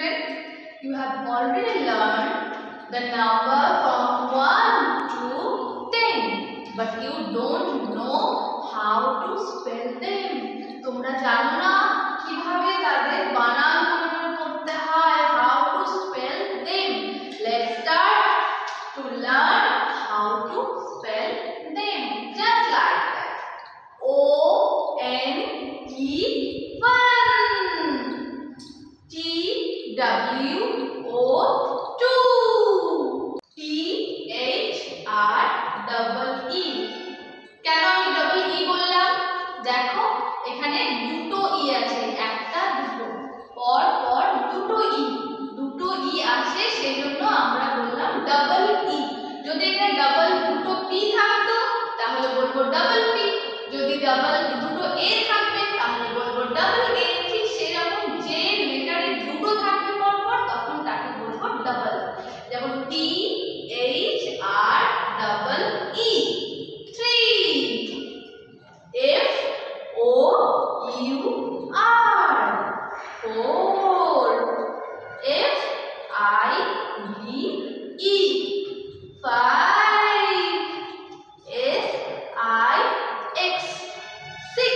children, you have already learned the number from 1 to 10, but you don't know how to spell them. তোমরা জানো না কিভাবে তাদের বানান করতে হয়, how to spell them. Let's start to learn how to spell them. Just like that. O-N-E-1. T-W-O-2. T-H-R-E-E. কেন আমি ডাবল ই বললাম? দেখো এখানে দুটো ই আছে, একটা দুটো, পর পর দুটো ই আছে, সেজন্য আমরা বললাম ডাবল ই। যদি এখানে ডাবল দুটো পি থাকতো তাহলে বলবো ডাবল পি, যদি ডাবল দুটো এ থাকবে তাহলে বলবো ডাবল এ। ঠিক সেরকম যে লেটারে দুটো থাকবে পরপর তখন তাকে বলবো ডাবল। যেমন T H R double E. 3 F-O-U-R 4 F-I-V-E 5 S-I-X 6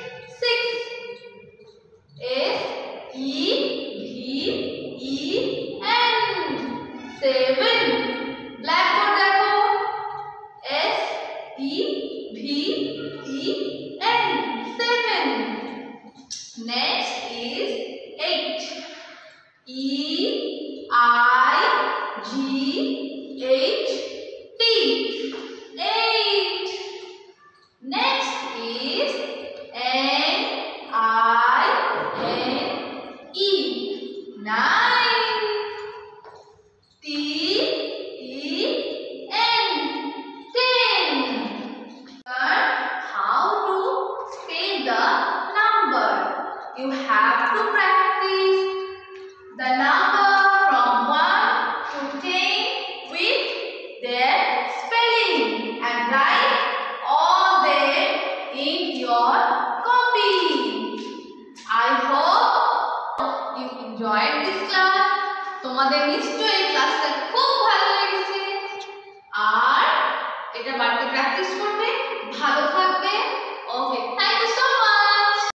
S-E-V-E-N 7 Blackboard দেখো S-E-V-E-N 7 Next is 8 E-I-G-H-T 8 Next is N-I-N-E 9 T-E-N 10 Learn how to spell the number. You have to practice the number from 1 to 10 with their spelling and write all them in your copy. I hope you enjoyed this class. তোমাদের নিশ্চয়ই ক্লাসটা খুব ভালো লেগেছে আর এটা বাড়িতে practice